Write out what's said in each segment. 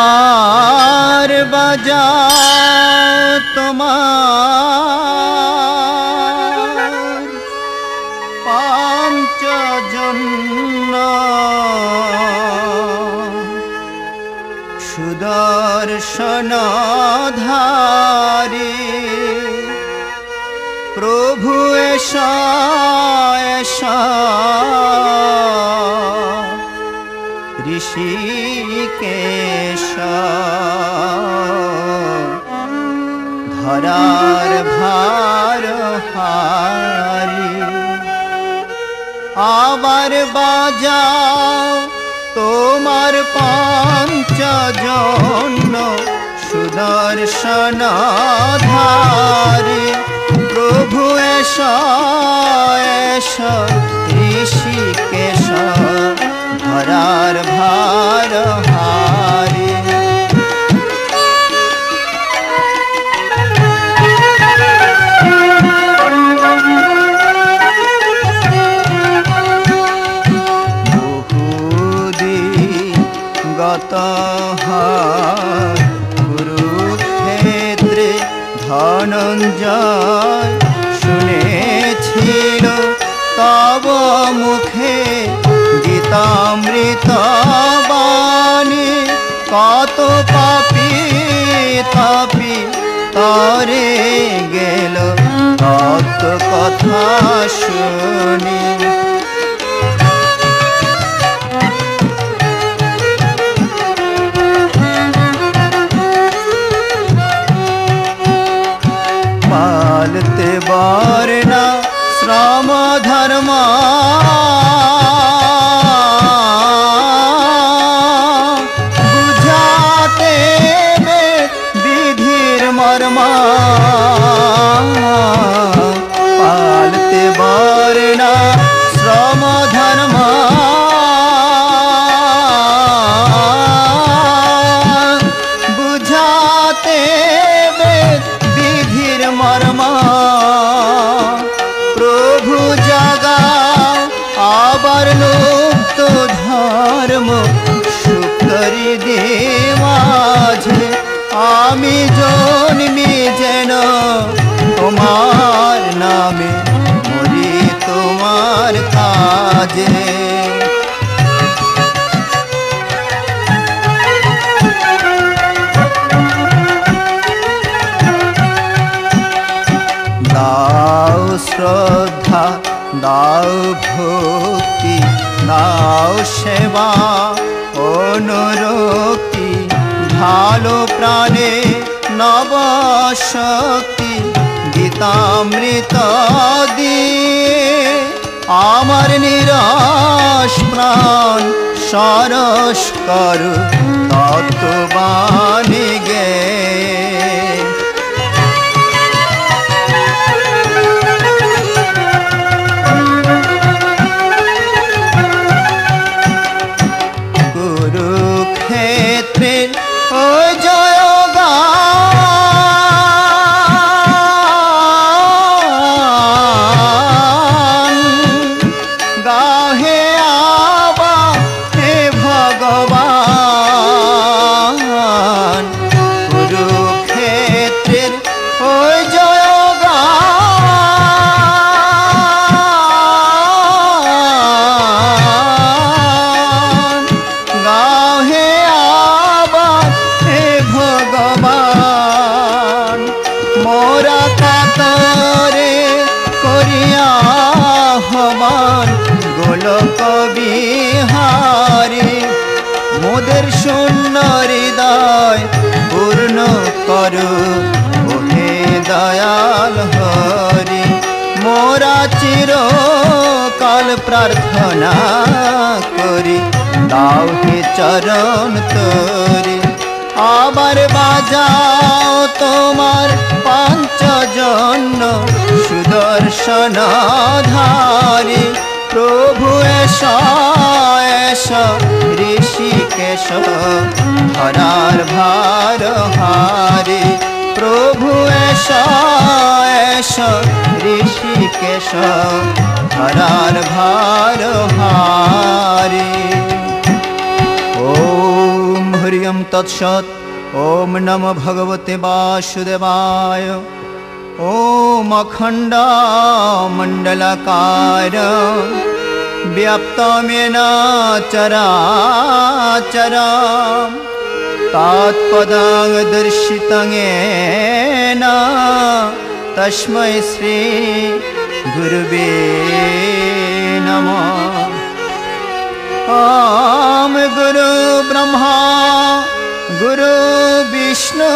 आबार बजा तुम्हार पांचजन्य सुदर्शनधारी प्रभु ऐसा ऐसा ऋषिकेश धरार भार हारी आबार बाजाओ तोमार पांचजन्य सुदर्शनधारी प्रभु ऐसा ऐसा ऋषिकेश धरार भार हारी कुरुक्षेत्रे धनंजय शुनेछिल तव मुखे गीतामृत बाणी कत पापी तापी तारे गेल तत् कथा शुनी पालते बारना श्रम धर्म बुझाते में विधिर मर्मा पालते बारना श्रम धर्म बुझाते मर्मा प्रभु जागाओ आबार लुप्त धर्म सुकरी दे माझे आमी जन्मी जेन तोमार नामे मरि तोमार काजे दाओ श्रद्धा दाओ भक्ति दाओ सेवा अनुरक्ति भालो प्राणे नव शक्ति गीतामृत दिए आमार निराश प्राण सरस करु तत्त्वबाणी गे मोदेर शून्य हृदय पूर्ण करो ओहे दयाल हरि मोरा चिरकाल प्रार्थना करी दाओ हे चरण तोरी आबार बाजाओ तोमार पांचजन्य सुदर्शनधारी प्रभु ऐसा ऐसा ऋषिकेश धरार भार हारी प्रभु ऐसा ऐसा ऋषिकेश धरार भार हारी। ओम हरि ओम तत्सत्। ओम नमो भगवते वासुदेवाय। ओम अखंड मंडलाकार व्याप्तमेन चराचरम् तत्पदं दर्शितं येन तस्मै श्री गुरुवे नमः। ओम गुरु ब्रह्मा गुरु विष्णु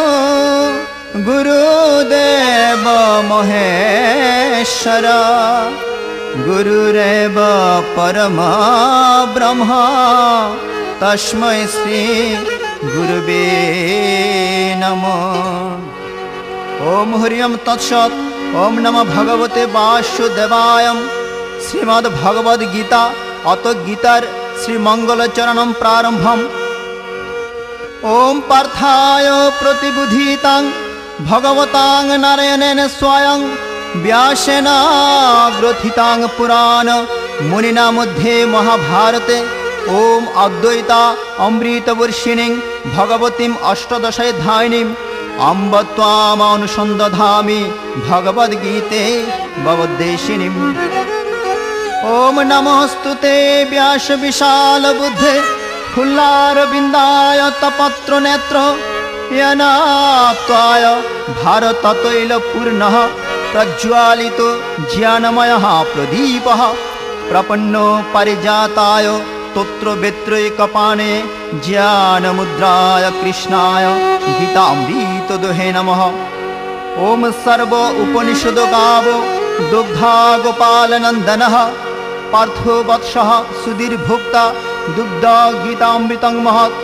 गुरुदेव महेश्वर गुरुरेव परमा ब्रह्म तस्मै श्री गुरुवे नमः। ओम हरि ओम तत्सत्। ओम नमो भगवते वासुदेवाय। श्रीमद् भगवद गीता अत गीतार श्रीमंगलचरणं प्रारंभम्। ओम पार्थाय प्रतिबुधितां भगवतां नारायणेन स्वयं व्यासेन ग्रथितां पुराण मुनिना मध्ये महाभारते ओम अद्वैता अमृतवर्षिणीं भगवतीम् अष्टादशाध्यायिनीम् अम्ब त्वामनुसन्दधामि भगवद्गीते भवद्देशिनीम्। ओम नमोस्तुते व्यास विशाल बुद्धे फुल्लारविन्दाय तपत्र नेत्र येन त्वाय भारततैलपूर्णः प्रज्वालितो ज्ञानमयः प्रदीपः प्रपन्नो पारिजाताय तोत्रवेत्रैकपाणे ज्ञानमुद्राय कृष्णाय गीतामृतदुहे नमः। ओम सर्व उपनिषदो गावो दुग्धा गोपालनन्दनः पार्थो वत्सः सुधीर्भोक्ता दुग्ध गीतामृतं महत्।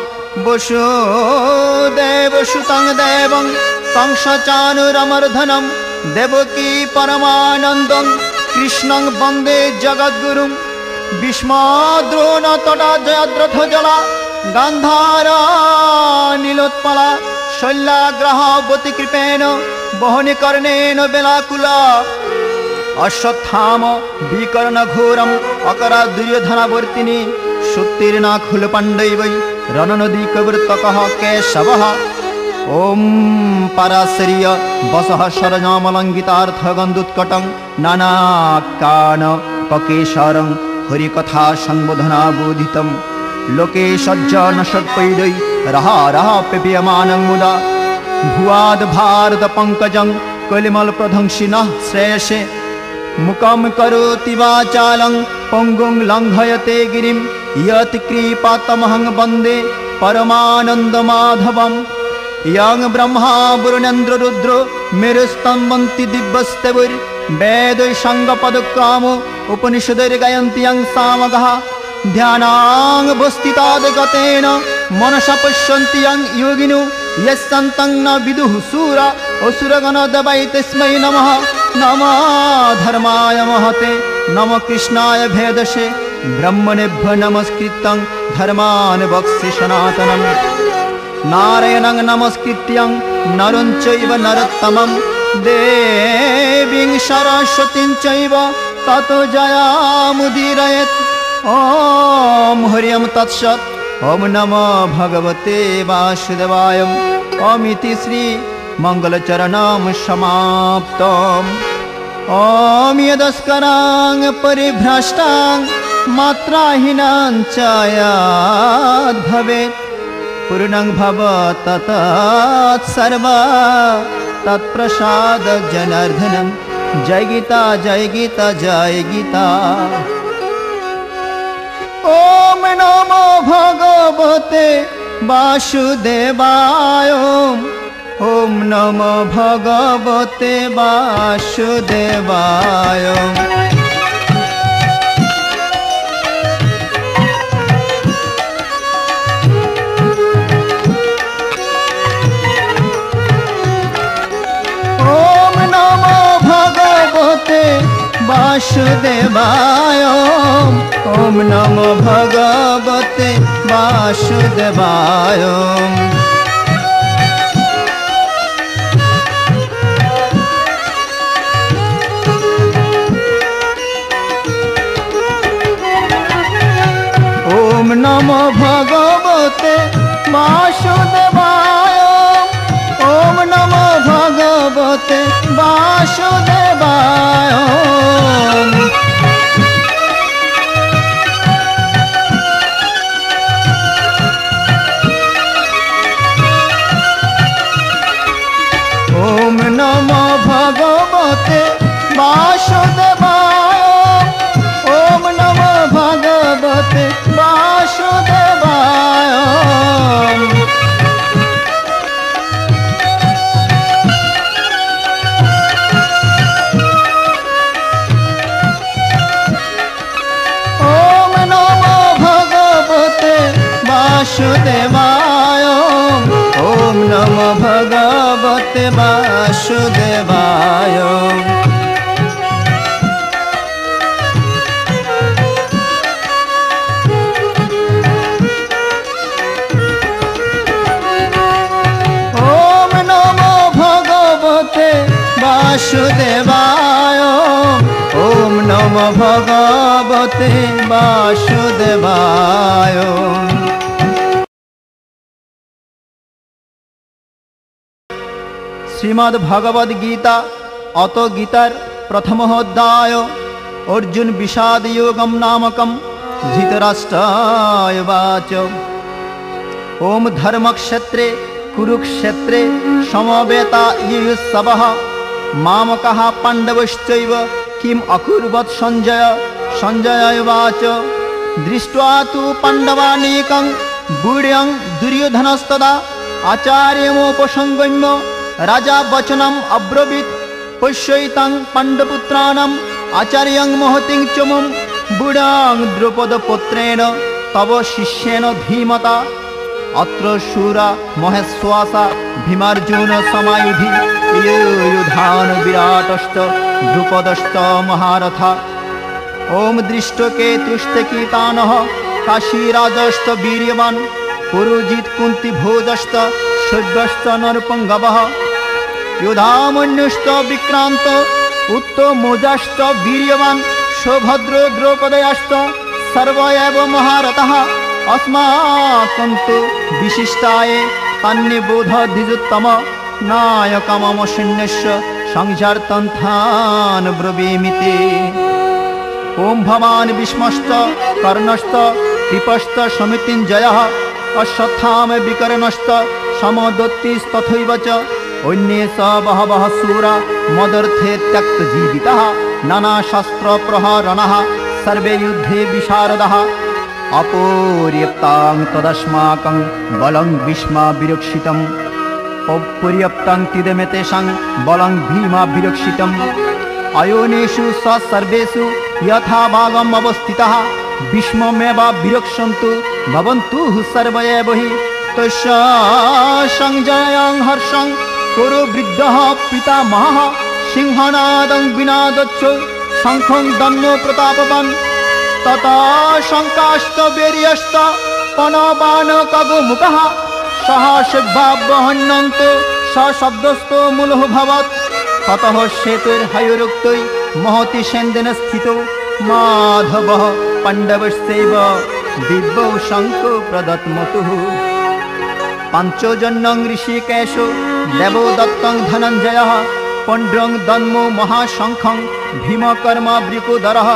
वसुदेवसुतं देवं कंसचाणूरमर्दनं देवकी परमानन्दं कृष्णं वन्दे जगद्गुरुं। भीष्मद्रोणतटा जयद्रथजला गान्धारा नीलोत्पला शल्याग्रहावतीकृपेण वहनिकर्णेन बेलाकुला अश्वत्थाम विकर्णघोरम् अकरा दुर्योधनावर्तिनी सुत्तीर्णा खुलपाण्डवै रणनदीकवृत्तकः केशवः। ओम पराशर्य वसः शरजामलङ्घितार्थगन्धुत्कटं नानाकान ककेशरं हरिकथा संबोधनाबोधितं लोके सज्जन षट्पैदै रहा रहा पेपीयमानं मुदा भुवाद भारत पंकजं कलिमलप्रध्वंसिनः श्रेयसे मुखं करोति वाचालं पंगुं लङ्घयते गिरिं यत्कृपातमहं वन्दे परमानन्दमाधवम्। यं ब्रह्मा वरुणेन्द्र रुद्रो मेरुस्तम्भन्ति दिव्यस्तवैर्वेदैः साङ्गपदक्रामो उपनिषदैर्गायन्ति यं सामगाः ध्यानाङ्गवस्थिताद्गतेन मनसा पश्यन्ति यं योगिनो यस्सन्तं न विदुः शूरा असुरगणदेवाय तस्मै नमः। नमः धर्माय महते नमः कृष्णाय भेदसे ब्रह्मणेभ्यो नमस्कृतं धर्मान् वक्ष्ये सनातनं। नारायणं नमस्कृत्यं नरं चैव नरोत्तमं देवीं सरस्वतीं चैव ततो जयामुदीरयेत्। ओम हरि ओम तत्सत्। ओम नमो भगवते वासुदेवाय। ओम इति श्री मंगलचरणं समाप्तम्। ओम यदस्करां परिभ्रष्टां मात्राहीनां च यद्भवेत् पूर्णं भवत् तत्सर्व तत्प्रसाद जनार्दनं। जय गीता जय गीता जय गीता। ओम नमो भगवते वासुदेवाय। ओम नमो भगवते वासुदेवाय। ओम नमो भगवते वासुदेवाय। ओम नमो भगवते वासुदेवाय। ओम नमो भगवते वासुदेवाय। नमो भगवते वासुदेवाय। ओम नमो भगवते वासुदेवाय। ओम नमो भगवते वासुदेवाय। श्रीमद् भगवद गीता अत गीतार प्रथम अध्याय अर्जुन विषाद योगम नामकम। धृतराष्ट्राय वाच ओम धर्मक्षेत्रे कुरुक्षेत्रे समवेता युयुत्सवः मामकः पाण्डवश्चैव किम अकुर्वत् संजय। संजय वाच दृष्ट्वा तु पाण्डवानीकं बूढ्यं दुर्योधनस्तदा आचार्यमुपसंगम्य राजा वचनम् अब्रवीत् पश्यैतां पाण्डुपुत्राणाम् आचार्यं महतिं च मम बूढां द्रौपदपुत्रेण तव शिष्येन धीमता। अत्र शूरा महेश्वासा भीमार्जुन समायुधि युधान विराटश्च द्रुपदश्च महारथा। ओम दृष्टकेतुश्चकितानः काशीराजश्च वीर्यवान् पुरोजित कुन्तीभोजश्च शूद्रश्च नरपुङ्गवः। युधामन्युश्च विक्रान्त उत्तमोजाश्च वीर्यवान् सौभद्रो द्रौपदयश्च सर्व एव महारथः। अस्माकं तु विशिष्टाय तान्निबोध द्विजोत्तम नायकमम सैन्यस्य संजार्तन्थान् ब्रवीमिति। ओम भवान् भीष्मश्च कर्णश्च कृपश्च समितिञ्जयः अश्वत्थाम विकर्णश्च समदत्तिस्तथैव च अन्ये च बहवः शूरा मदर्थे त्यक्तजीविताः नानाशस्त्रप्रहरणः सर्वे युद्धे विशारदाः। अपर्याप्तां तदस्माकं बलं भीष्माभिरक्षितम् अपर्याप्तां तिदमेतेषां बलं भीमाभिरक्षितम्। अयोनेषु स सर्वेषु यथा भागम् अवस्थितः भीष्ममेवाभिरक्षन्तु भवन्तु सर्व एव हि। तस्य संजयं हर्षं कुरु वृद्धः पितामहः सिंहनादं विनादच्च शङ्खं दन्नो प्रतापवान्। तथा शङ्काश्च वीर्यश्च पनबाणकगोमुखः सहस्रभावहन्यन्तो सशब्दस्तो मूलभवत्। ततः सेतुर्हयोरुक्तै महति सेन्दन स्थितो माधवः पाण्डवश्चैव दिव्यौ शङ्को प्रदत्मतुः। पञ्चजन्यं ऋषिकेशो देवदत्तं धनञ्जयः पण्ड्रं दन्मो महाशङ्खं भीमकर्मा वृकोदरः।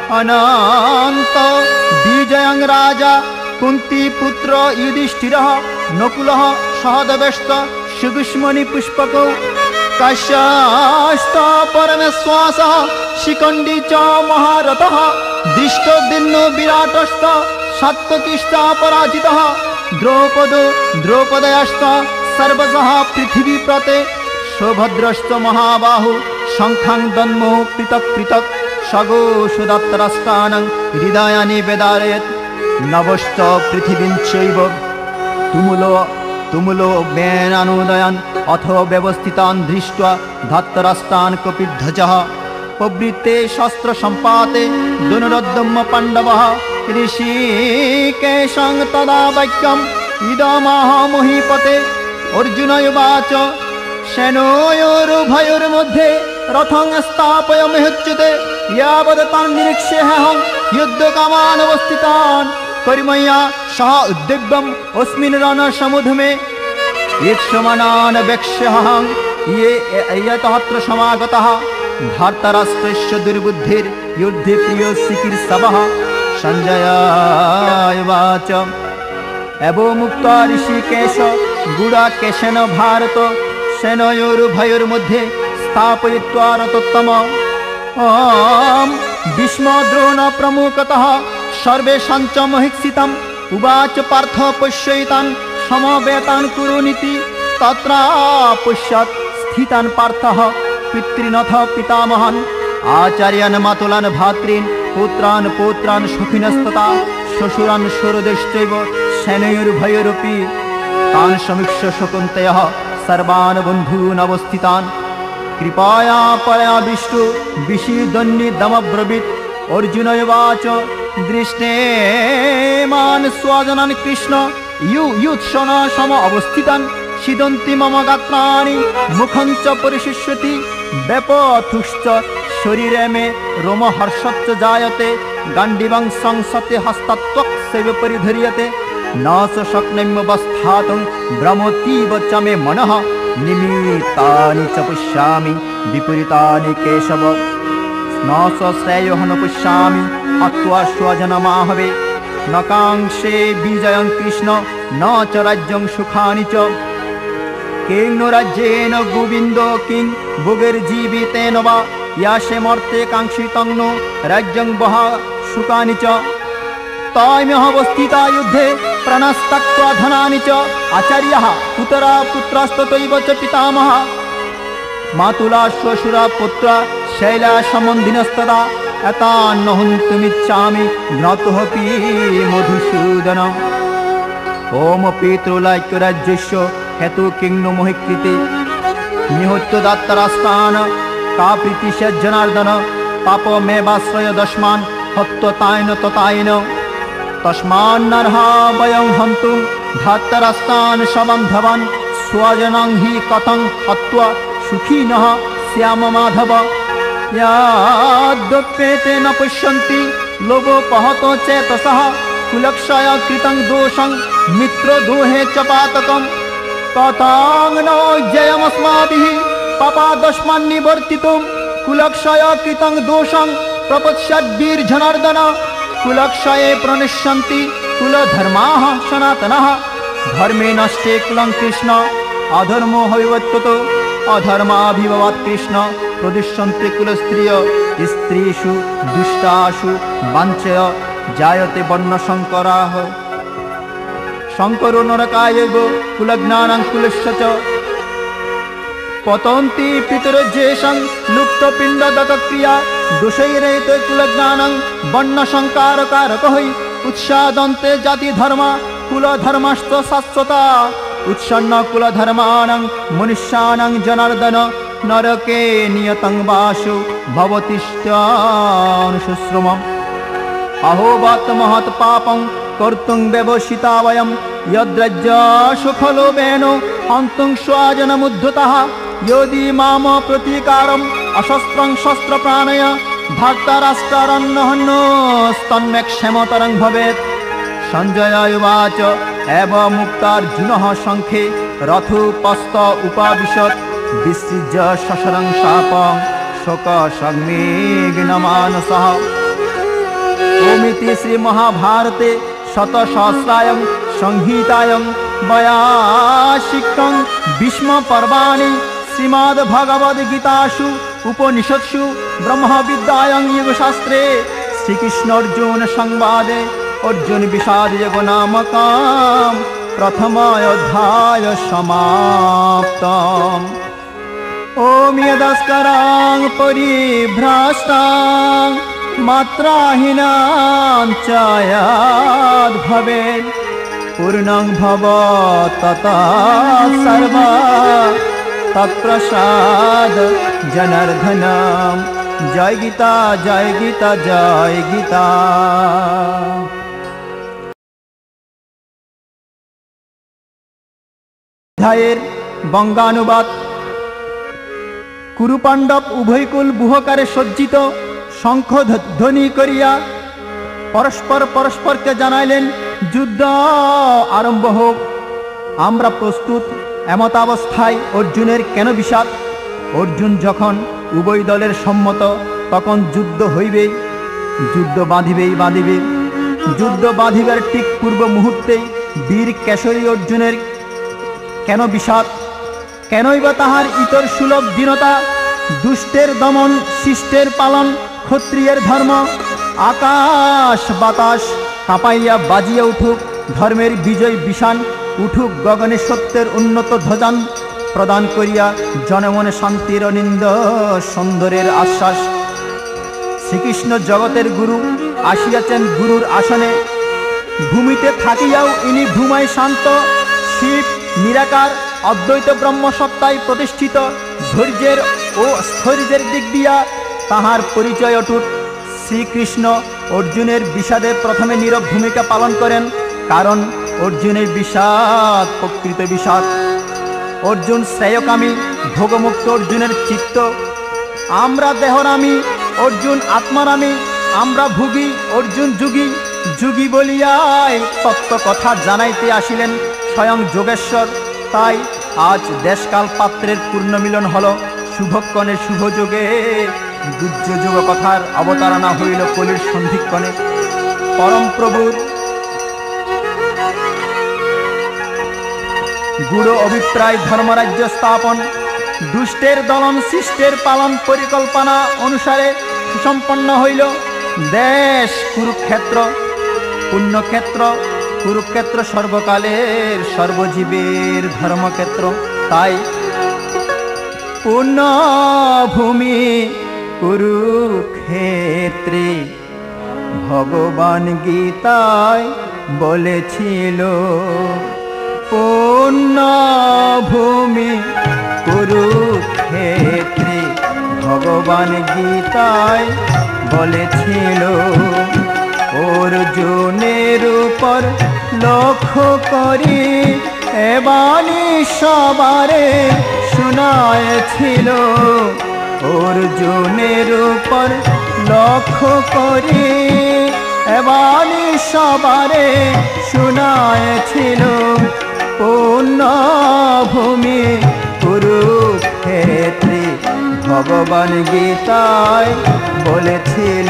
अनन्त विजयं राजा कुन्तीपुत्र युधिष्ठिरः नकुलः सहदेवश्च सुगुष्मणिपुष्पकौ काश्यश्च परमेश्वासः शिखण्डी च महारथः दृष्टोद्युम्नो विराटश्च सात्वकिश्च पराजितः। द्रौपदयश्च सर्वशः पृथिवीप्रते सौभद्रश्च महाबाहु शङ्खां दन्मो पृथक् पृथक् सगोषुदत्तराष्ट्राणां हृदयानि वेदारयत्। नभश्च पृथिवीं चैव तुमुलो मेनानुदयान् अथ व्यवस्थितान् दृष्ट्वा धत्तराष्ट्रान् कपिध्वजः प्रवृत्ते शस्त्रसम्पाते दुनरोद्यम्य पाण्डवः। ऋषिकेशं तदा वाक्यम् इदमाह महीपते। अर्जुन उवाच सेनयोरुभयोर्मध्ये रथं स्थापयाम्यच्युते यावत् तान् निरीक्ष्येऽहं युद्धकामान् अवस्थितान् कर्मया सह उद्दिग्धम् अस्मिन् रणसमुद्यमे ईक्षमाणान् वेक्ष्यहं ये यतः समागतः। धृतराष्ट्रस्य दुर्बुद्धिर्युद्धे प्रियो चिकीर्षवः। संजय उवाच एवमुक्त्वा ऋषिकेश गुडाकेशेन भारत सेनयोरुभयोर्मध्ये स्थापयित्वा रथोत्तमम् भीष्मद्रोण प्रमुखतः सर्वेषां च महीक्षितम्। उवाच पार्थ पश्यैतान् समवेतान् कुरुनिति। तत्र पश्यत् स्थितान् पार्थः पितॄनथ पितामहान् आचार्यान् मातुलान् भ्रातॄन् पुत्रान् पौत्रान् सखिनस्तथा श्वशुरान् शूरदैश्चैव सेनयोरुभयोरपि। तान् समीक्ष्य शकुन्तयः सर्वान् बन्धून् अवस्थितान् कृपया परयाविष्टो विषीदन्निदमब्रवीत्। अर्जुन उवाच दृष्टेमान् स्वजनान् कृष्ण युत्सन सम अवस्थितान् सीदन्ति मम गात्राणि मुखं च परिशुष्यति व्यपथुश्च शरीरे मे रोमहर्षश्च जायते गाण्डीवं संसते हस्तत्वक्सेव परिधीयते न च शक्नोम्यवस्थातुं भ्रमतीव च मे मनः निमित्तानि च पश्यामि विपरीतानि केशव न च श्रेयो न पश्यामि हत्वा स्वजनमाहवे न काङ्क्षे विजयं कृष्ण न च राज्यं सुखानि च किं नो राज्येन गोविन्द किं भोगैर्जीवितेन वा यासे मर्ते काङ्क्षितं नो राज्यं वहा सुखानि च ताम्यवस्थिता युद्धे प्राणस्तक्त्वा धनानि च आचार्यः पुत्रा पुत्रस्तथैव च पितामहः मातुला श्वशुरा पुत्रा शैलासम्बन्धिनस्तदा एतान् न हन्तुमिच्छामि ज्ञातोऽपि मधुसूदन। ओम पितृलाक्यराज्यस्य हेतु किं नो मोहि कृते निहत्य दत्तराष्ट्रान् का प्रीतिश्च जनार्दन पापमेवाश्रय दस्मान् हत्वतायन ततायन तस्मान्नर्हा वयं हन्तुं धातराष्ट्रान् सबन्धवान् स्वजनं हि कथं हत्वा सुखिनः स्याम माधव। याद्यप्येते न पश्यन्ति लोभोपहतो चेतसः कुलक्षय कृतं दोषं मित्रद्रोहे च पातकम् कथं नो जयमस्माभिः पापादस्मान्निवर्तितुं कुलक्षय कृतं दोषं प्रपश्यद्भिर्जनार्दन कुलक्षये प्रणश्यन्ति कुलधर्माः सनातनः धर्मे नष्टे कुलं कृष्ण अधर्मो हविवत्ततो अधर्माभिभवात् कृष्ण प्रदुष्यन्ते कुलस्त्रिय स्त्रीषु दुष्टासु वाञ्छय जायते वर्णशङ्कराः शङ्करो नरकायैव कुलज्ञानं कुलस्य च पतन्ति पितरज्येषं लुप्तपिण्डदत्तक्रिया दोषैरेते कुलज्ञानं वर्णसंकारकारकः उत्सादन्ते जातिधर्मा कुलधर्मश्च शाश्वता उत्सन्न कुलधर्माणां मनुष्याणां जनार्दन नरके नियतं वासो भवतिष्ठ्यानुशुश्रुमम् अहोवत् महत् पापं कर्तुं व्यवसिता वयं यद्रज्यसुखलोभेन हन्तुं स्वजनमुद्धतः यदि माम प्रतीकारम् अशस्त्रं शस्त्रप्राणय धार्तराष्ट्रारण्यहन्नस्तन्मे क्षेमतरं भवेत्। सञ्जय उवाच एव मुक्तार्जुनः शङ्खे रथोपस्थ उपाविशत् विसृज्य शशरं शापं शोकसंमेघ्नमानसः। ओमिति श्रीमहाभारते शतसहस्रायां संहितायां वैयासिकं भीष्मपर्वाणि श्रीमद्भगवद्गीतासु उपनिषत्सु ब्रह्मविद्यायां योगशास्त्रे श्रीकृष्णार्जुन संवादे अर्जुन विषाद योग नामकं प्रथमाध्याय समाप्तम्। ओम यदस्करां परिभ्रष्टां मात्राहीनां च यद्भवेत् पूर्णं भवत् तथा सर्वा तत्प्रसाद जनार्दनम्। जय गीता जय गीता जय गीता। अध्यायेर बंगानुबाद। कुरुपाण्डव उभयकुल बुहकारे सज्जित शंख ध्वनि करिया परस्पर परस्परके जानाइलेन युद्ध आरम्भ होक। आमरा प्रस्तुत। एमतावस्थाय अर्जुनेर केन विषाद? अर्जुन जखन उभय दलेर सम्मत तखन युद्ध हইবে, युद्ध बाँधिবেই बाँधिবে। युद्ध बाँधिবার ठीक पूर्व मुहूर्ते वीर केशरी अर्जुनेर केन विषाद? केनই বা তাহার ইতর সুলভ দীনতা? दुष्टेर दमन शिष्टेर पालन क्षत्रियेर धर्म। आकाश बातास काँपाइया बाजिया उठुक, धर्मेर विजय विशान उठुक गगने सत्येर उन्नत ध्वजान प्रदान करिया जनमने शांतिर अनिंद सुंदरेर आश्वास। श्रीकृष्ण जगतेर गुरु आसियाছেন गुरुर आसने। भूमिते থাকিয়াও इनी भूमाय शांत। शिव নিরাকার অদ্বৈত ব্রহ্মসত্তায় প্রতিষ্ঠিত ধৈর্যের ও স্থৈর্যের দিক দিয়া তাহার পরিচয় অটুট। শ্রীকৃষ্ণ অর্জুনের বিষাদে প্রথমে নীরব ভূমিকা পালন করেন, কারণ অর্জুনের বিষাদ প্রকৃত বিষাদ। অর্জুন শ্রেয়কামী, ভোগমুক্ত অর্জুনের চিত্ত। আমরা দেহরামী, অর্জুন আত্মারামী। আমরা ভুগি, অর্জুন যুগী। যুগী বলিয়াই তত্ত্ব কথা জানাইতে আসিলেন স্বয়ং যোগেশ্বর। তাই আজ দেশকাল পাত্রের পূর্ণ মিলন হল। শুভক্ষণে শুভযোগে দুর্যোগ কথার অবতারণা হইল কলির সন্ধিক্ষণে। পরম প্রভুর গুড় অভিপ্রায় ধর্মরাজ্য স্থাপন, দুষ্টের দলন শিষ্টের পালন পরিকল্পনা অনুসারে সুসম্পন্ন হইল। দেশ কুরুক্ষেত্র, পুণ্যক্ষেত্র। কুরুক্ষেত্র সর্বকালের সর্বজীবের ধর্মক্ষেত্র। তাই পুণ্যভূমি কুরুক্ষেত্রে ভগবান গীতায় বলেছিল। পুণ্যভূমি কুরুক্ষেত্রে ভগবান গীতায় বলেছিল। অর্জুনের উপর লক্ষ্য করি এ বাণী সবারে শোনায়েছিল। অর্জুনের উপর লক্ষ্য করি এ বাণী সবারে শোনায়েছিল। পুণ্যভূমি কুরুক্ষেত্রে ভগবান গীতায় বলেছিল।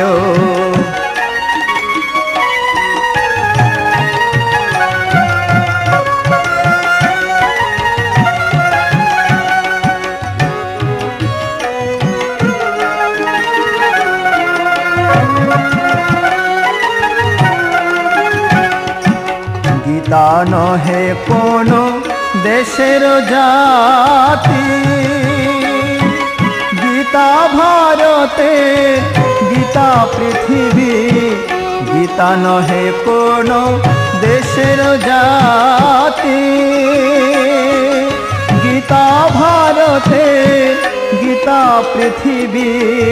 গীতা নহে কোনো দেশের জাতি, গীতা ভারতে, গীতা পৃথিবী। গীতা নহে কোনো দেশের জাতি, গীতা ভারতে, গীতা পৃথিবী।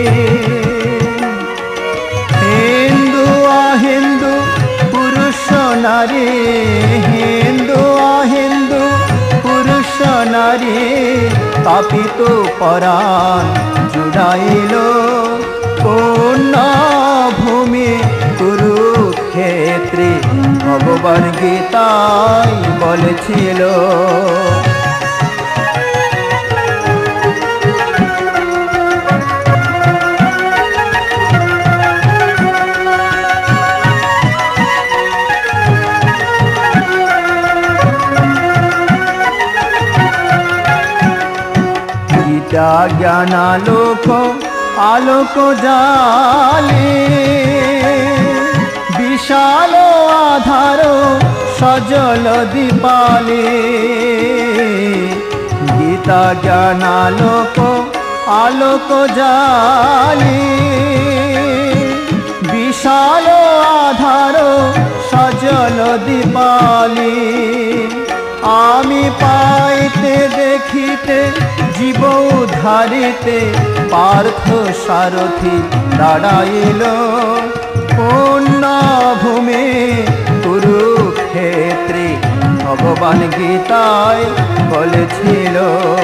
হিন্দু অহিন্দু, পুরুষ নারী, হিন্দু অহিন্দু, পুরুষ নারী। তাপিত পরাণ জুড়াইল পুণ্যভূমি কুরুক্ষেত্রে ভগবান গীতায় বলেছিল। গীতা জ্ঞানালোক আলোক জালে, বিশাল আধার সজল দীপালে। গীতা জ্ঞানালোক আলোক জালে, বিশাল আধার সজল দীপালে। আমি পাইতে দেখিতে জীব উদ্ধারিতে পার্থ সারথি দাঁড়াইল। পুণ্যভূমি কুরুক্ষেত্রে ভগবান গীতায় বলেছিল।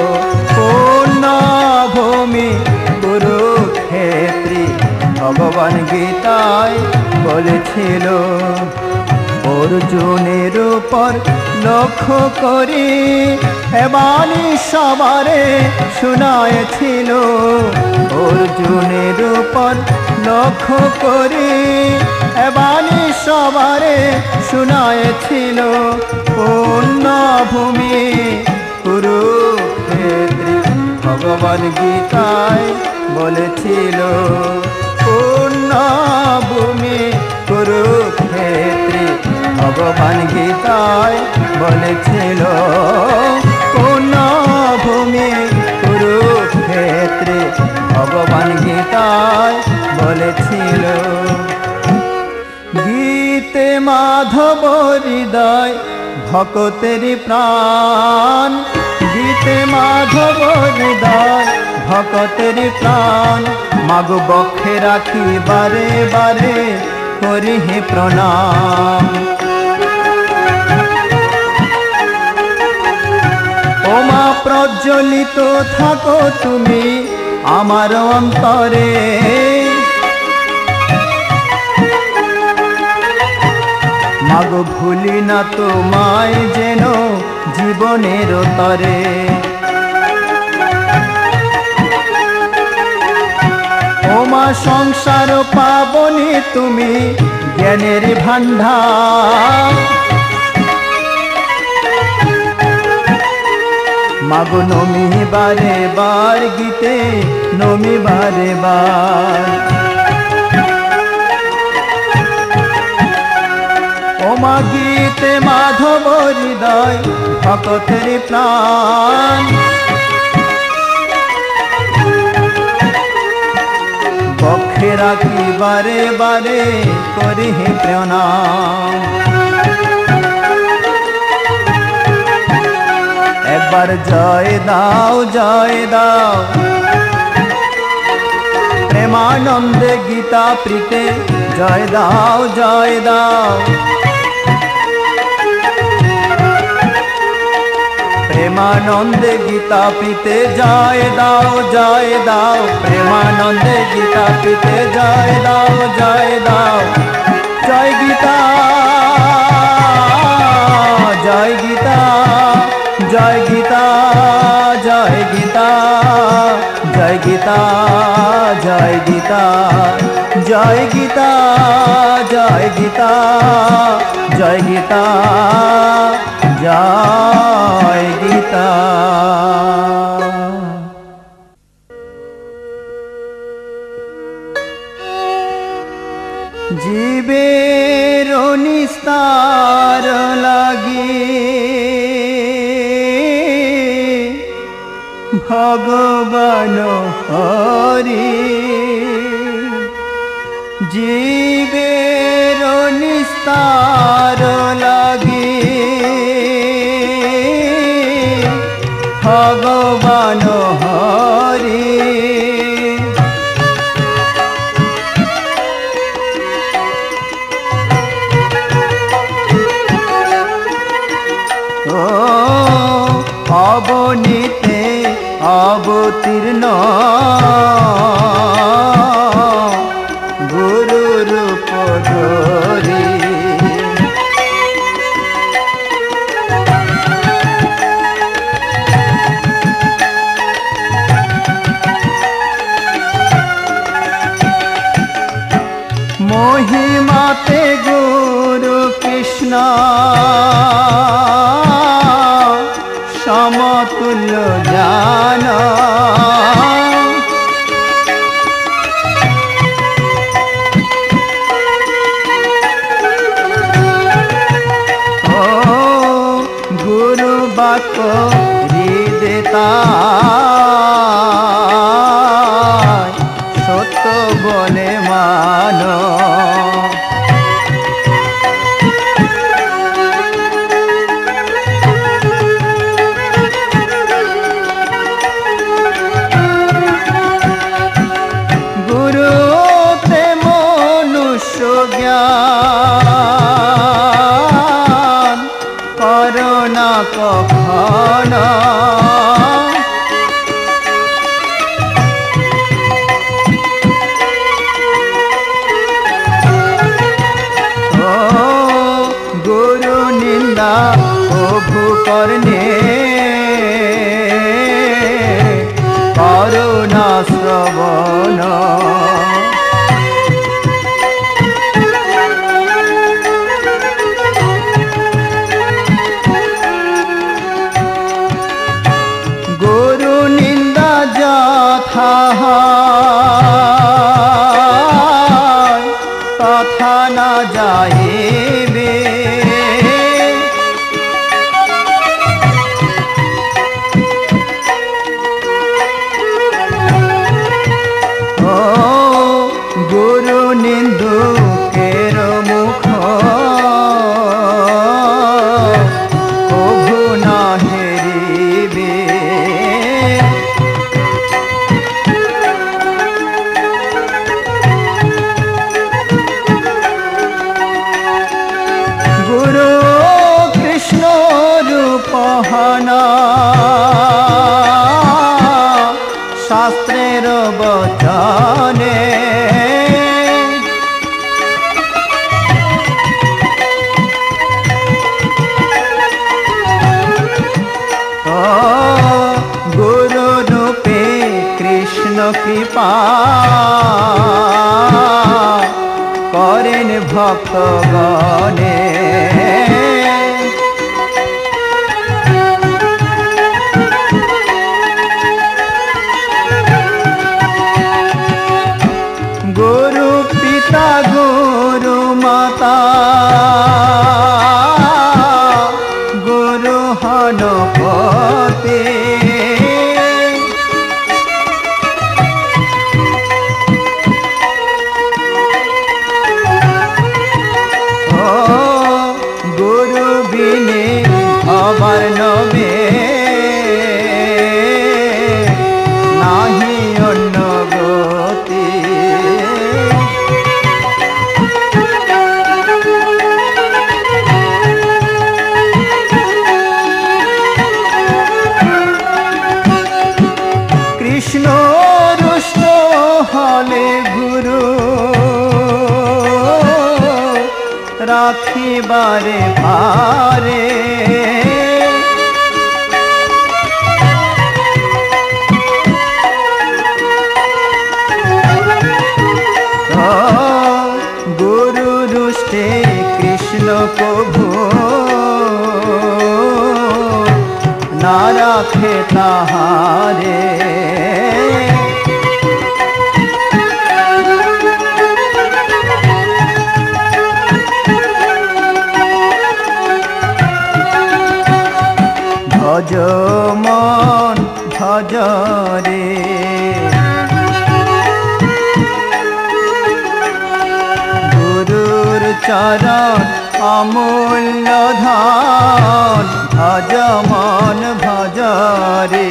পুণ্যভূমি কুরুক্ষেত্রে ভগবান গীতায় বলেছিল। অর্জুনের উপর লক্ষ্য করি এ বাণী সবারে শোনায়েছিল। অর্জুনের উপর লক্ষ্য করি এ বাণী সবারে শোনায়েছিল। পুণ্যভূমি কুরুক্ষেত্রে ভগবান গীতায় বলেছিল। পুণ্যভূমি কুরুক্ষেত্রে ভগবান গীতায় বলেছিল। পুণ্যভূমি কুরুক্ষেত্রে ভগবান গীতায় বলেছিল। গীতে মাধব হৃদয় ভকতের প্রাণ, গীতে মাধব হৃদয় ভকতের প্রাণ। মাগো বক্ষে রাখি বারে বারে করি হে প্রণাম। ও মা প্রজ্বলিত থাকো তুমি আমার অন্তরে, মাগো ভুলি না তোমায় যেন জীবনের তরে। ও মা সংসার পাবনি তুমি জ্ঞানের ভান্ডার, মাগো নমি বারে বার গীতে নমি বারে বার। ও মা গীতে মাধব হৃদয় ভকতের প্রাণ, বক্ষে রাখি বারে বারে করি হে প্রণাম। একবার জয় দাও জয় দাও প্রেমানন্দে গীতা প্রীতে, জয় দাও জয় দাও প্রেমানন্দে গীতা প্রীতে, জয় দাও জয় দাও প্রেমানন্দে গীতা প্রীতে, জয় দাও জয় দাও। জয় গীতা জয় গীতা জয় গীতা জয় গীতা জয় গীতা জয় গীতা জয় গীতা জয় গীতা জয় গীতা জয় গীতা। জীবের নিস্তার লাগি ভগবান হরি, জীবের নিস্তার লাগি ভগবান হরি। ও অবনীতে অবতীর্ণ গুরু রূপ ধরি, মহিমাতে গুরু কৃষ্ণ সমতুল্য জ্ঞান, ও গুরু বাক্য হৃদয়তা সত্য বলে মান, গুরুতে মনুষ্য জ্ঞান করোনা কখন, ও গুরু নিন্দা প্রভু করনে করুণা শ্রবণ, গুরু নিন্দা যথা তথা না যাইবে, ও কৃপা করেন ভক্তগণে। গুরু পিতা গুরু মাতা গুরু হনপতে গুরু বিনে হবার নবে নাহি অন্য গতি। কৃষ্ণ রুষ্ট হলে গুরু রাখিবারে পারে। গুরু রুষ্টে কৃষ্ণ প্রভু না রাখে তাহারে। ভজ মন ভজ রে গুরুর চরণ অমূল্য ধন। ভজ মন ভজ রে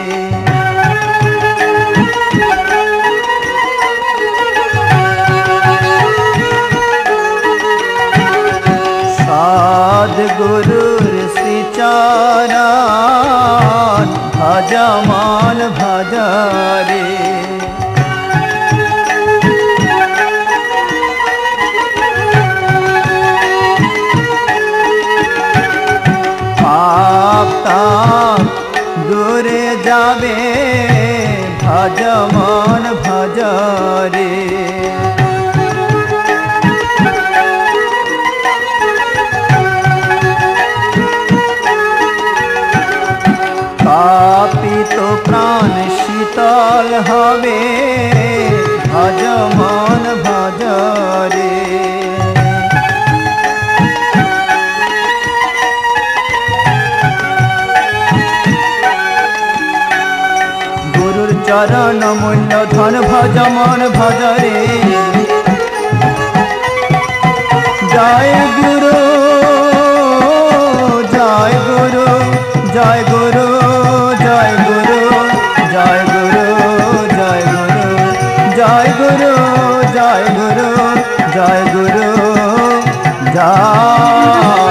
সদ্গুরুর শ্রীচরণ ভজ মন ভজ রে। পাপ তাপ দূরে যাবে ভজ মন ভজ রে। পাপিত প্রাণ শীতল হবে ভজ মন ভজ রে। গুরুর চরণ মূল্য ধন ভজ মন ভজ রে। জয় গুরু জয় গুরু জয় গুরু জয় গুরু জয় গুরু জয় গুরু জয় গুরু জয় গুরু জয় গুরু জয়।